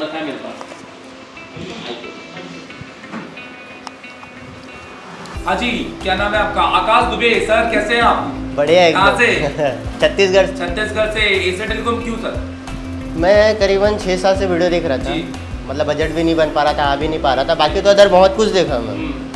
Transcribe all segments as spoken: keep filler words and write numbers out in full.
Phone रखा है मेरे पास। हाँ जी, क्या नाम है आपका? आकाश दुबे सर, कैसे हैं आप? बढ़िया है। कहाँ से? छत्तीसगढ़। छत्तीसगढ़ से। एशिया टेलीकॉम क्यों सर? मैं करीबन छः साल से वीडियो देख रहा था, मतलब बजट भी नहीं बन पा रहा था, आ भी नहीं पा रहा था। बाकी तो अदर बहुत कुछ देखा मैं,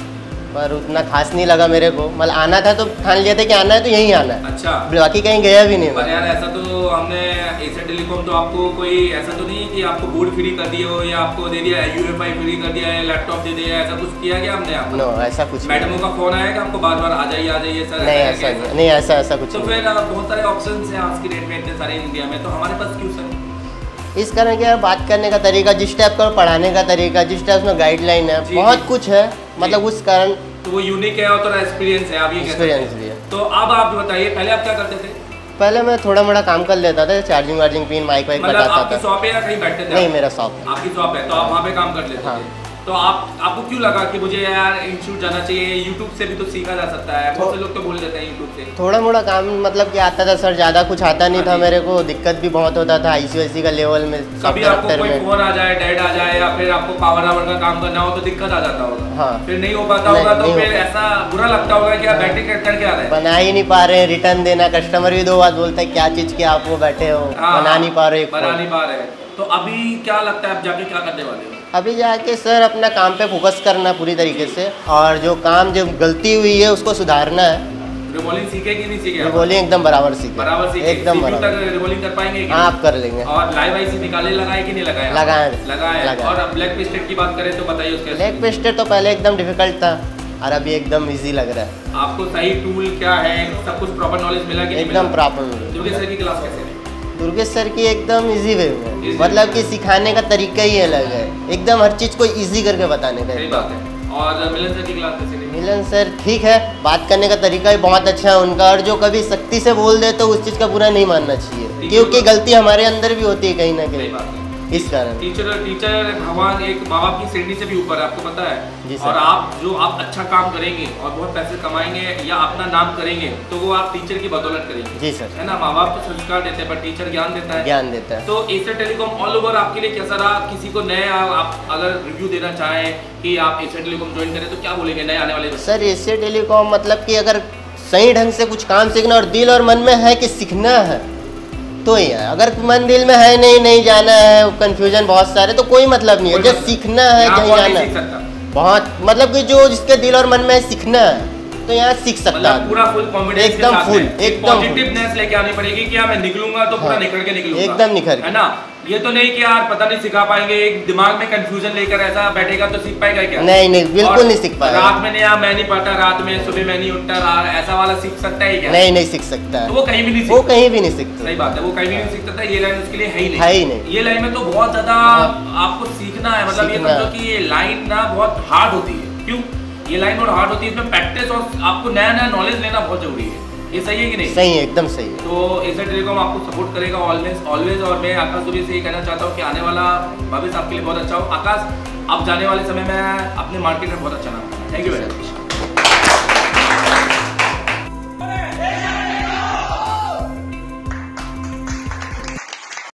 पर उतना खास नहीं लगा मेरे को। मतलब आना था तो ठान लिया था कि आना है तो यहीं आना है। अच्छा, बाकी कहीं गया भी नहीं। पर यार ऐसा तो हमने एशिया टेलीकॉम तो आपको कोई ऐसा तो नहीं है कि आपको बोर्ड फ्री कर दिए हो या आपको दे दिया यूएफआई फ्री कर दिया है, लैपटॉप दे दिया, ऐसा कुछ किया क्या हमने आपको? नो, ऐसा कुछ। मैडमों का फोन आया कि आपको बार बार आ जाइए आ जाइए सर? नहीं ऐसा नहीं, नहीं ऐसा ऐसा कुछ। तो फिर बहुत सारे ऑप्शन हैं आज की डेट में, इतने सारे इंडिया में, तो हमारे पास क्यों सर? इस कारण क्या बात करने का तरीका, जिस टाइप का पढ़ाने का तरीका, जिस टाइप में गाइडलाइन है, बहुत कुछ है, मतलब उस कारण तो वो यूनिक है और थोड़ा एक्सपीरियंस है। आप ये एक्सपीरियंस भी है। तो अब आप बताइए, पहले आप क्या करते थे? पहले मैं थोड़ा मोड़ा काम कर लेता था, चार्जिंग वार्जिंग पिन माइक वाइक मतलब बताता आपकी था। शॉप है या कहीं बैठते थे? नहीं, मेरा शॉप है। आपकी शॉप है तो आप वहाँ पे काम कर लेते हाँ। थे। तो आप आपको क्यों लगा कि मुझे यार इंस्टीट्यूट जाना चाहिए? यूट्यूब से भी तो सीखा जा सकता है, बहुत से लोग तो बोल देते हैं यूट्यूब से। थोड़ा मोड़ा काम मतलब कि आता था सर, ज़्यादा कुछ आता नहीं था मेरे को, दिक्कत भी बहुत होता था आईसीआईसी का लेवल में। कभी आपको कोई फोन आ जाए, डेड आ जाए, या फिर आपको पावर आवर का काम करना हो तो दिक्कत आ जाता होगा। हाँ, फिर नहीं हो पाता होगा तो फिर ऐसा बुरा लगता होगा कि आप बैटरी कट करके आ रहे हैं, बना ही नहीं पा रहे हैं, रिटर्न देना, कस्टमर भी दो बात बोलता है क्या चीज़ के आप वो बैठे हो, बना नहीं पा रहे, बना नहीं पा रहे। तो अभी क्या लगता है आप जाके क्या करने वाले हो? अभी जाके सर अपना काम पे फोकस करना पूरी तरीके से, और जो काम जो गलती हुई है उसको सुधारना है। रिवॉल्विंग सीखे कि नहीं सीखे? रिवॉल्विंग एकदम बराबर सीखे, बराबर सीखे, एकदम बराबर। रिवॉल्विंग कर पाएंगे? हाँ, आप कर लेंगे। और लाइव आईसी निकाले लगाए कि नहीं लगाए? लगाए लगाए। और अब ब्लैक पेस्टेड की बात करें तो बताइए उसके। ब्लैक पेस्टेड तो पहले एकदम डिफिकल्ट था और अभी एकदम इजी लग रहा है। आपको सही टूल क्या है, सब कुछ प्रॉपर नॉलेज मिला कि नहीं? एकदम प्रॉपर। दुर्गेश सर की क्लास कैसे है? दुर्गेश सर की एकदम इजी वे में, मतलब कि सिखाने का तरीका ही अलग है, एकदम हर चीज़ को इजी करके बताने का। सही बात है। और मिलन सर की क्लास कैसे है? मिलन सर ठीक है, बात करने का तरीका भी बहुत अच्छा है उनका, और जो कभी सख्ती से बोल दे तो उस चीज़ का बुरा नहीं मानना चाहिए, क्योंकि गलती हमारे अंदर भी होती है कहीं ना कहीं, इस कारण। टीचर टीचर भगवान एक माँ बाप की श्रेणी से भी ऊपर है, आपको पता है। जी सर। और आप जो आप अच्छा काम करेंगे और बहुत पैसे कमाएंगे या अपना नाम करेंगे तो वो आप टीचर की बदौलत करेंगे। जी सर। है ना, माँ बाप तो संस्कार देते हैं पर टीचर ज्ञान देता है। ज्ञान देता है। तो एशिया टेलीकॉम ऑल ओवर आपके लिए कैसा रहा? किसी को नए आप अगर रिव्यू देना चाहें कि आप एशिया टेलीकॉम ज्वाइन करें तो क्या बोलेंगे नए आने वाले? सर एशिया टेलीकॉम मतलब कि अगर सही ढंग से कुछ काम सीखना और दिल और मन में है कि सीखना है तो ही है, अगर मन दिल में है नहीं नहीं जाना है, कंफ्यूजन बहुत सारे, तो कोई मतलब नहीं है। जब सीखना है कहीं जाना है, बहुत मतलब कि जो जिसके दिल और मन में सीखना है तो यहाँ सीख सकता है पूरा फुल कॉन्फिडेंस के साथ, एकदम फुल, एकदम पॉजिटिवनेस लेके आनी पड़ेगी कि मैं निकलूंगा तो पूरा निकल के निकलूंगा, एकदम निकल, है ना। ये तो नहीं कि यार पता नहीं सिखा पाएंगे, एक दिमाग में कंफ्यूजन लेकर ऐसा बैठेगा तो सीख पाएगा क्या? नहीं नहीं, बिल्कुल नहीं सीख पाएगा। रात में नहीं, मैं नहीं पढ़ता, रात में सुबह मैं नहीं उठता, ऐसा वाला सीख सकता है क्या? नहीं नहीं सीख सकता है, तो वो कहीं भी नहीं, वो कहीं भी नहीं सीखता। सही बात है, वो कहीं भी नहीं सीख सकता। ये लाइन उसके लिए है ही नहीं, है ही नहीं। ये लाइन में तो बहुत ज्यादा आपको सीखना है, मतलब ये समझो कि ये लाइन ना बहुत हार्ड होती है। क्यों? ये लाइन बहुत हार्ड होती है, इसमें प्रैक्टिस और आपको नया नया नॉलेज लेना बहुत जरूरी है। ये सही है कि नहीं? सही है, एकदम सही है। तो एशिया टेलीकॉम आपको सपोर्ट करेगा ऑलवेज ऑलवेज। और मैं आकाश दुबे से ये कहना चाहता हूँ कि आने वाला भविष्य आपके लिए बहुत अच्छा हो। आकाश, आप जाने वाले समय में अपने मार्केट में बहुत अच्छा नाम करना। Thank you very much.